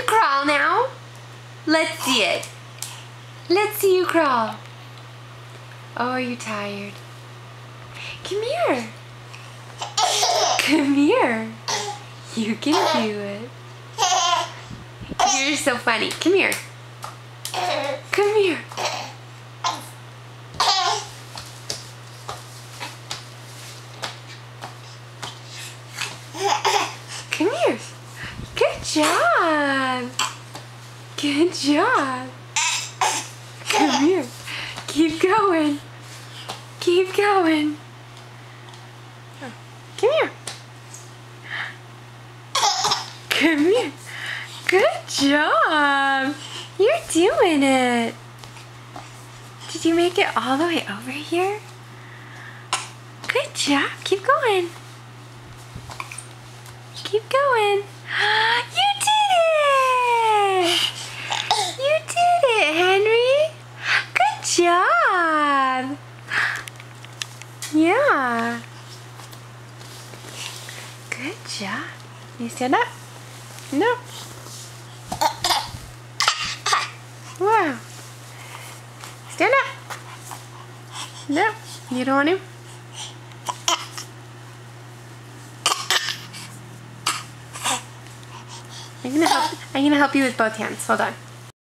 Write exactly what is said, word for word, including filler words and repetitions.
to crawl now? Let's see it. Let's see you crawl. Oh, are you tired? Come here. Come here. You can do it. You're so funny. Come here. Come here. Come here. Good job. Good job. Come here. Keep going. Keep going. Come here. Come here. Good job. You're doing it. Did you make it all the way over here? Good job. Keep going. Keep going. You did it! You did it, Henry. Good job. Yeah. Good job. You stand up? No. Wow. Stand up. No. You don't want to? I'm gonna help. I'm gonna help you with both hands. Hold on.